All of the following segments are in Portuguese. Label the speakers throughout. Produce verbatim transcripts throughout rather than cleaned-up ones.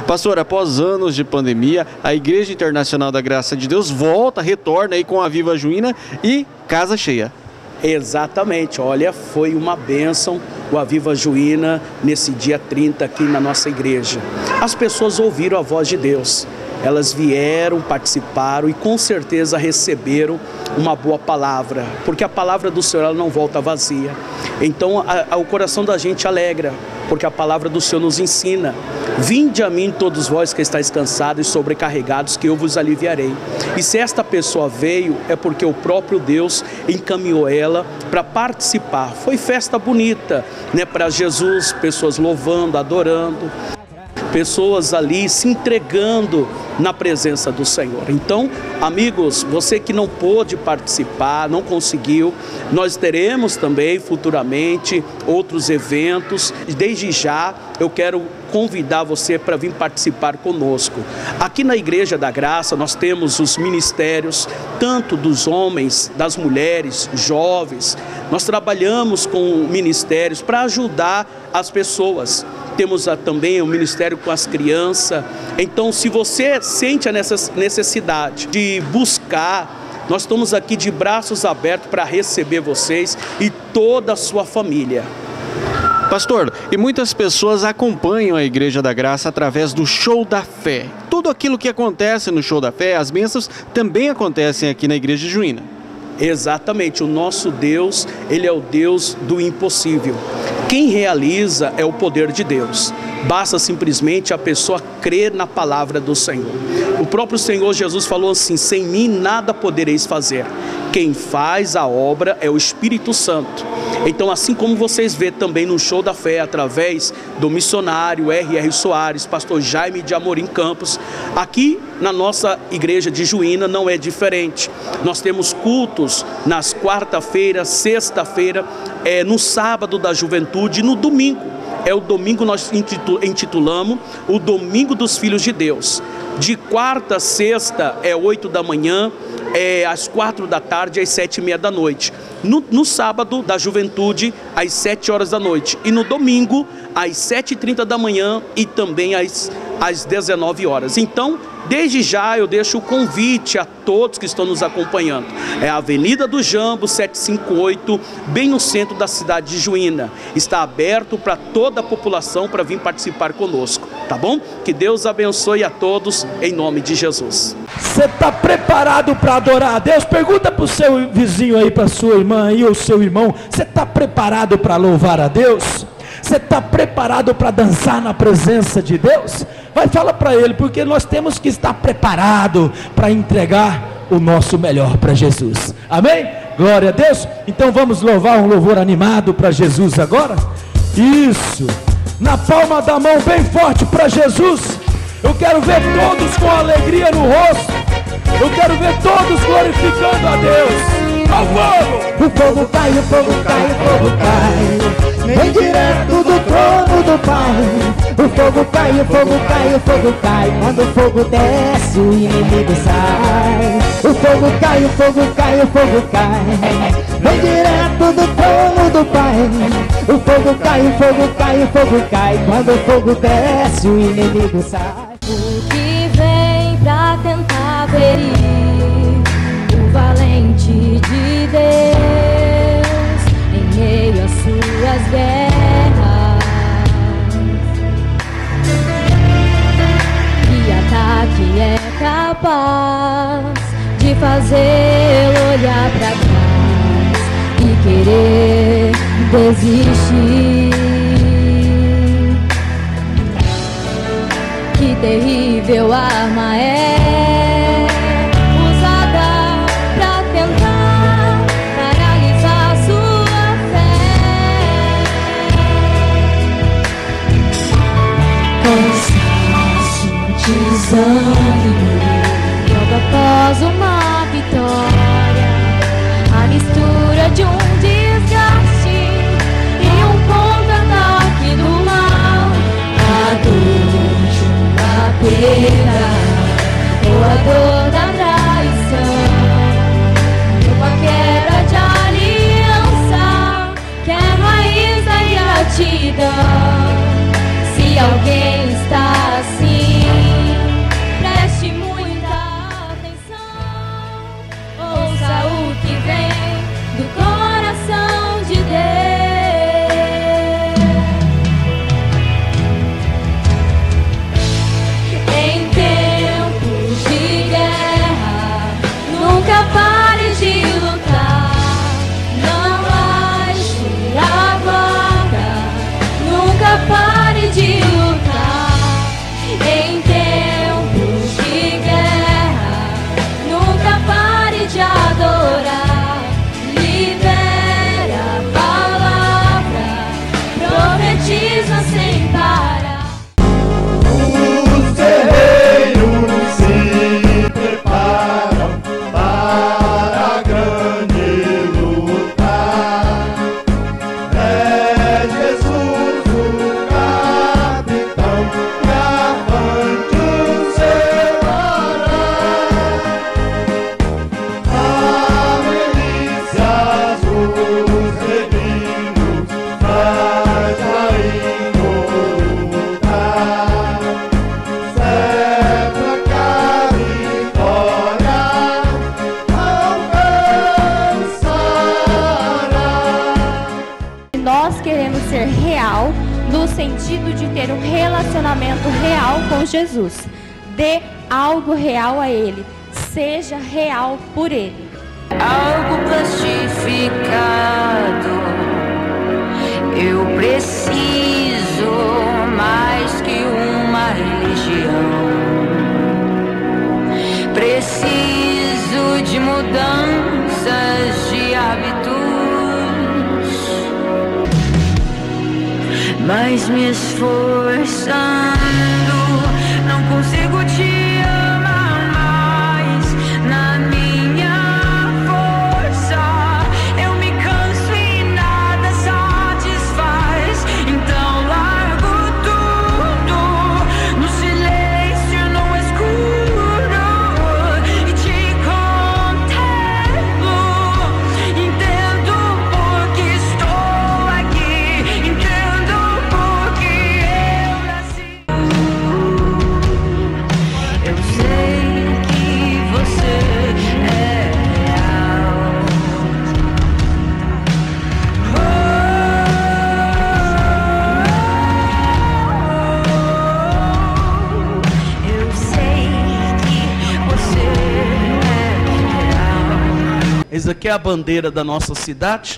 Speaker 1: Pastor, após anos de pandemia, a Igreja Internacional da Graça de Deus volta, retorna aí com a Viva Juína e casa cheia.
Speaker 2: Exatamente, olha, foi uma bênção o Aviva Juína nesse dia trinta aqui na nossa igreja. As pessoas ouviram a voz de Deus, elas vieram, participaram e com certeza receberam uma boa palavra, porque a palavra do Senhor ela não volta vazia. Então a, a, o coração da gente alegra, porque a palavra do Senhor nos ensina: vinde a mim todos vós que estáis cansados e sobrecarregados, que eu vos aliviarei. E se esta pessoa veio, é porque o próprio Deus encaminhou ela para participar. Foi festa bonita, né, para Jesus, pessoas louvando, adorando, pessoas ali se entregando na presença do Senhor. Então, amigos, você que não pôde participar, não conseguiu, nós teremos também futuramente outros eventos. Desde já eu quero convidar você para vir participar conosco. Aqui na Igreja da Graça nós temos os ministérios, tanto dos homens, das mulheres, jovens. Nós trabalhamos com ministérios para ajudar as pessoas. Temos também o ministério com as crianças. Então, se você sente a necessidade de buscar, nós estamos aqui de braços abertos para receber vocês e toda a sua família.
Speaker 1: Pastor, e muitas pessoas acompanham a Igreja da Graça através do Show da Fé. Tudo aquilo que acontece no Show da Fé, as bênçãos também acontecem aqui na Igreja Juína.
Speaker 2: Exatamente, o nosso Deus, Ele é o Deus do impossível. Quem realiza é o poder de Deus. Basta simplesmente a pessoa crer na palavra do Senhor. O próprio Senhor Jesus falou assim: sem mim nada podereis fazer. Quem faz a obra é o Espírito Santo. Então, assim como vocês vê também no Show da Fé, através do missionário R R Soares, pastor Jaime de Amorim Campos, aqui na nossa igreja de Juína não é diferente. Nós temos cultos nas quarta-feira, sexta-feira, é, no sábado da juventude e no domingo. É o domingo, nós intitulamos o Domingo dos Filhos de Deus. De quarta a sexta é oito da manhã, é às quatro da tarde, às sete e meia da noite. No, no sábado da juventude, às sete horas da noite. E no domingo, às sete e trinta da manhã e também às, às dezenove horas. Então, desde já eu deixo o convite a todos que estão nos acompanhando. É a Avenida do Jambo, setecentos e cinquenta e oito, bem no centro da cidade de Juína. Está aberto para toda a população para vir participar conosco, tá bom? Que Deus abençoe a todos, em nome de Jesus.
Speaker 3: Você está preparado para adorar a Deus? Pergunta para o seu vizinho aí, para a sua irmã aí, ou seu irmão: você está preparado para louvar a Deus? Você está preparado para dançar na presença de Deus? Vai, fala para ele, porque nós temos que estar preparado para entregar o nosso melhor para Jesus. Amém? Glória a Deus. Então vamos louvar um louvor animado para Jesus agora? Isso, na palma da mão bem forte para Jesus. Eu quero ver todos com alegria no rosto. Eu quero ver todos glorificando a Deus. Ao fogo!
Speaker 4: O fogo cai, o fogo cai, o fogo cai. Vem direto do trono do Pai. O fogo cai, o fogo cai, o fogo cai. Quando o fogo desce, o inimigo sai. O fogo cai, o fogo cai, o fogo cai. Vem direto do trono do Pai. O fogo cai, o fogo cai, o fogo cai. Quando o fogo desce, o inimigo sai.
Speaker 5: O que vem pra tentar ferir o valente de Deus em meio às suas guerras. Que ataque é capaz de fazê-lo olhar pra trás e querer desistir? Que terrível arma é usada pra tentar paralisar sua fé. Cansaço, desânimo, logo após uma vitória, a mistura de um desgaste e um contra-ataque do mal. A dor de uma perda ou a dor da traição, uma quebra de aliança que é raiz da ingratidão. Se alguém está assim, sentido de ter um relacionamento real com Jesus. Dê algo real a Ele. Seja real por Ele.
Speaker 6: Algo plastificado. Eu preciso mais que uma religião. Preciso de mudanças de hábitos. Mas me esforçando, não consigo te amar mais. Na minha força, eu me canso e nada satisfaz. Então largo tudo no silêncio, no escuro, e te contemplo. Entendo porque estou aqui, entendo porque eu nasci. Eu sei que você é real. Eu sei que você é real.
Speaker 2: Essa aqui é a bandeira da nossa cidade.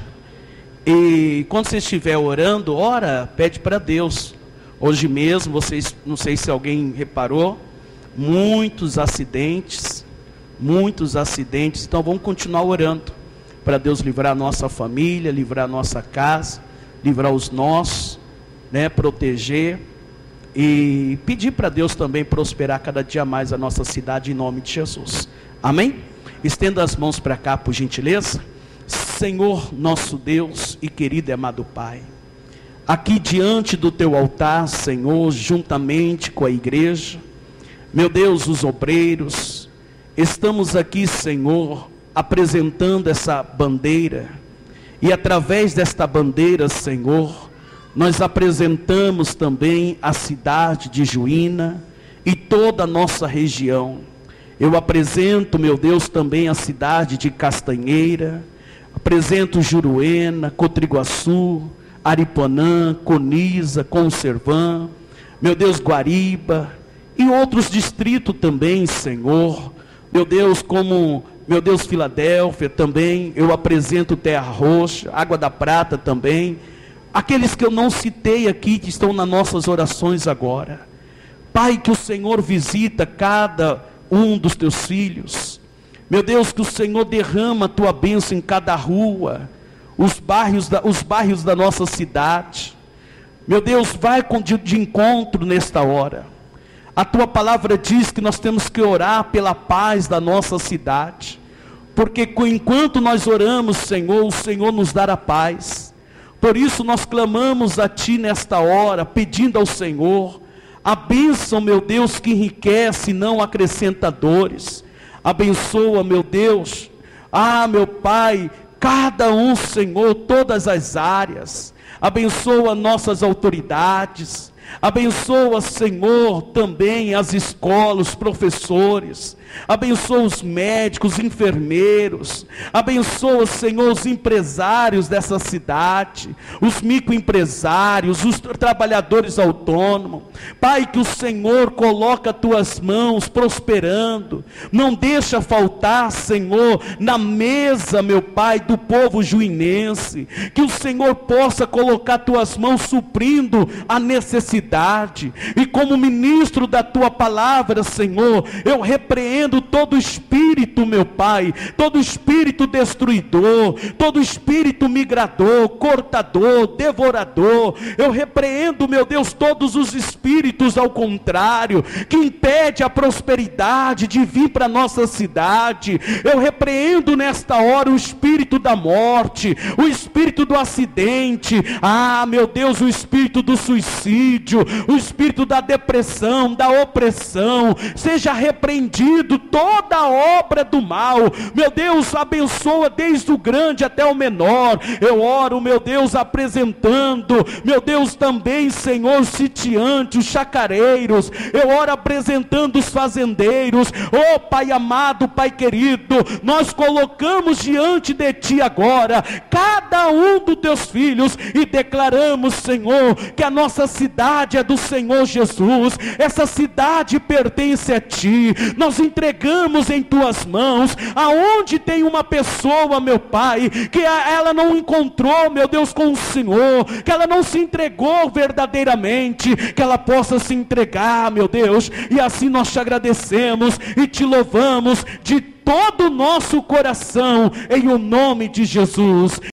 Speaker 2: E quando você estiver orando, ora, pede para Deus. Hoje mesmo, vocês, não sei se alguém reparou, muitos acidentes, muitos acidentes. Então vamos continuar orando para Deus livrar a nossa família, livrar a nossa casa, livrar os nossos, né, proteger e pedir para Deus também prosperar cada dia mais a nossa cidade em nome de Jesus. Amém? Estenda as mãos para cá, por gentileza. Senhor, nosso Deus e querido e amado Pai, aqui diante do teu altar, Senhor, juntamente com a igreja, meu Deus, os obreiros, estamos aqui, Senhor, apresentando essa bandeira, e através desta bandeira, Senhor, nós apresentamos também a cidade de Juína e toda a nossa região. Eu apresento, meu Deus, também a cidade de Castanheira, apresento Juruena, Cotriguaçu, Aripuanã, Coniza, Conservã, meu Deus, Guariba, e outros distritos também, Senhor, meu Deus, como, meu Deus, Filadélfia também, eu apresento Terra Roxa, Água da Prata também, aqueles que eu não citei aqui, que estão nas nossas orações agora. Pai, que o Senhor visita cada um dos teus filhos, meu Deus, que o Senhor derrama a tua bênção em cada rua, os bairros da, os bairros da nossa cidade, meu Deus, vai com, de, de encontro nesta hora. A tua palavra diz que nós temos que orar pela paz da nossa cidade, porque enquanto nós oramos, Senhor, o Senhor nos dará paz. Por isso nós clamamos a Ti nesta hora, pedindo ao Senhor a bênção, meu Deus, que enriquece e não acrescenta dores. Abençoa, meu Deus, ah, meu Pai, cada um, Senhor, todas as áreas. Abençoa nossas autoridades. Abençoa, Senhor, também as escolas, os professores. Abençoa os médicos, enfermeiros. Abençoa, Senhor, os empresários dessa cidade, os microempresários, os trabalhadores autônomos. Pai, que o Senhor coloca as tuas mãos prosperando. Não deixa faltar, Senhor, na mesa, meu Pai, do povo juinense. Que o Senhor possa colocar tuas mãos suprindo a necessidade. E como ministro da tua palavra, Senhor, eu repreendo todo espírito, meu Pai, todo espírito destruidor, todo espírito migrador, cortador, devorador. Eu repreendo, meu Deus, todos os espíritos ao contrário, que impede a prosperidade de vir para a nossa cidade. Eu repreendo nesta hora o espírito da morte, o espírito do acidente, ah, meu Deus, o espírito do suicídio,
Speaker 3: suicídio, o espírito da depressão, da opressão, seja repreendido toda obra do mal. Meu Deus, abençoa desde o grande até o menor. Eu oro, meu Deus, apresentando, meu Deus, também, Senhor, sitiante, os chacareiros. Eu oro apresentando os fazendeiros. Oh Pai amado, Pai querido, nós colocamos diante de Ti agora cada um dos Teus filhos e declaramos, Senhor, que a nossa cidade é do Senhor Jesus. Essa cidade pertence a Ti. Nós entregamos em Tuas mãos. Aonde tem uma pessoa, meu Pai, que ela não encontrou, meu Deus, com o Senhor, que ela não se entregou verdadeiramente, que ela possa se entregar, meu Deus. E assim nós te agradecemos e te louvamos de todo o nosso coração, em o nome de Jesus.